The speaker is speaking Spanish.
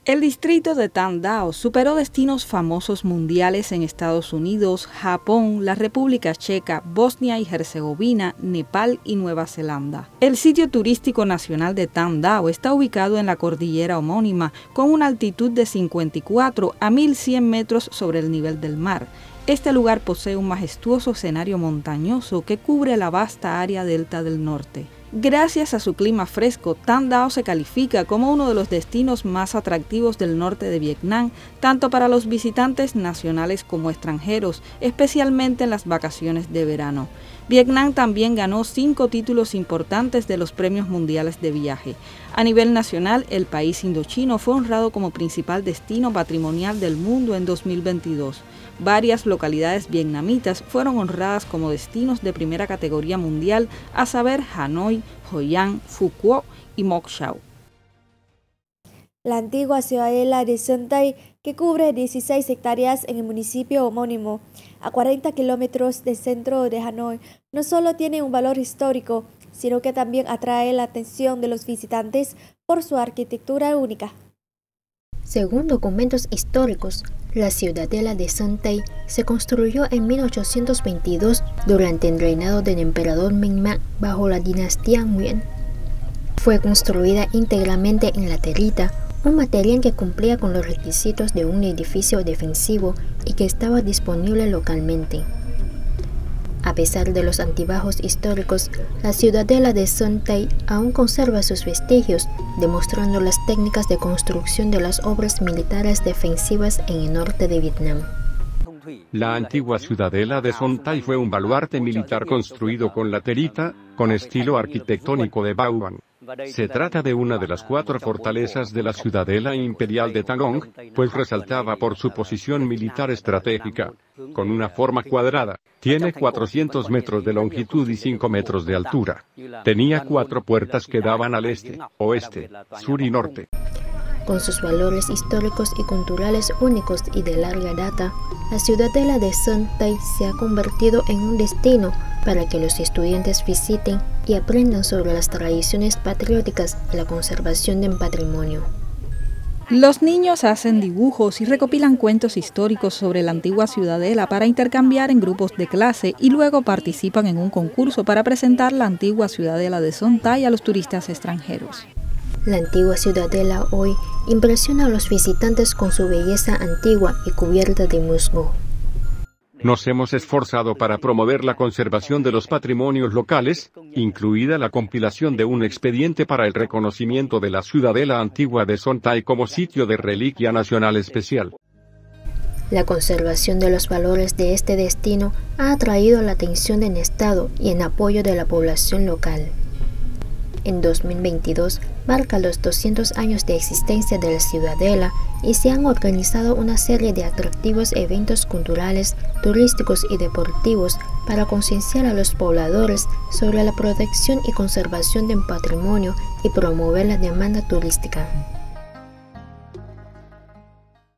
El distrito de Tam Dao superó destinos famosos mundiales en Estados Unidos, Japón, la República Checa, Bosnia y Herzegovina, Nepal y Nueva Zelanda. El sitio turístico nacional de Tam Dao está ubicado en la cordillera homónima, con una altitud de 54 a 1100 metros sobre el nivel del mar. Este lugar posee un majestuoso escenario montañoso que cubre la vasta área delta del norte. Gracias a su clima fresco, Tam Dao se califica como uno de los destinos más atractivos del norte de Vietnam, tanto para los visitantes nacionales como extranjeros, especialmente en las vacaciones de verano. Vietnam también ganó 5 títulos importantes de los premios mundiales de viaje. A nivel nacional, el país indochino fue honrado como principal destino patrimonial del mundo en 2022. Varias localidades vietnamitas fueron honradas como destinos de primera categoría mundial, a saber Hanoi, Hoi An, Phu Quoc y Moc Chau. La antigua ciudadela de Sơn Tây, que cubre 16 hectáreas en el municipio homónimo, a 40 kilómetros del centro de Hanoi, no solo tiene un valor histórico, sino que también atrae la atención de los visitantes por su arquitectura única. Según documentos históricos, la ciudadela de Sơn Tây se construyó en 1822 durante el reinado del emperador Minh Mang bajo la dinastía Nguyen. Fue construida íntegramente en laterita, un material que cumplía con los requisitos de un edificio defensivo y que estaba disponible localmente. A pesar de los altibajos históricos, la ciudadela de Sơn Tây aún conserva sus vestigios, demostrando las técnicas de construcción de las obras militares defensivas en el norte de Vietnam. La antigua ciudadela de Sơn Tây fue un baluarte militar construido con laterita, con estilo arquitectónico de Baoan. Se trata de una de las 4 fortalezas de la ciudadela imperial de Tagong, pues resaltaba por su posición militar estratégica. Con una forma cuadrada, tiene 400 metros de longitud y 5 metros de altura. Tenía 4 puertas que daban al este, oeste, sur y norte. Con sus valores históricos y culturales únicos y de larga data, la ciudadela de Sơn Tây se ha convertido en un destino para que los estudiantes visiten y aprendan sobre las tradiciones patrióticas y la conservación del patrimonio. Los niños hacen dibujos y recopilan cuentos históricos sobre la antigua ciudadela para intercambiar en grupos de clase y luego participan en un concurso para presentar la antigua ciudadela de Sơn Tây a los turistas extranjeros. La antigua ciudadela hoy impresiona a los visitantes con su belleza antigua y cubierta de musgo. Nos hemos esforzado para promover la conservación de los patrimonios locales, incluida la compilación de un expediente para el reconocimiento de la ciudadela antigua de Sơn Tây como sitio de reliquia nacional especial. La conservación de los valores de este destino ha atraído la atención del Estado y en apoyo de la población local. En 2022 marca los 200 años de existencia de la ciudadela y se han organizado una serie de atractivos eventos culturales, turísticos y deportivos para concienciar a los pobladores sobre la protección y conservación del patrimonio y promover la demanda turística.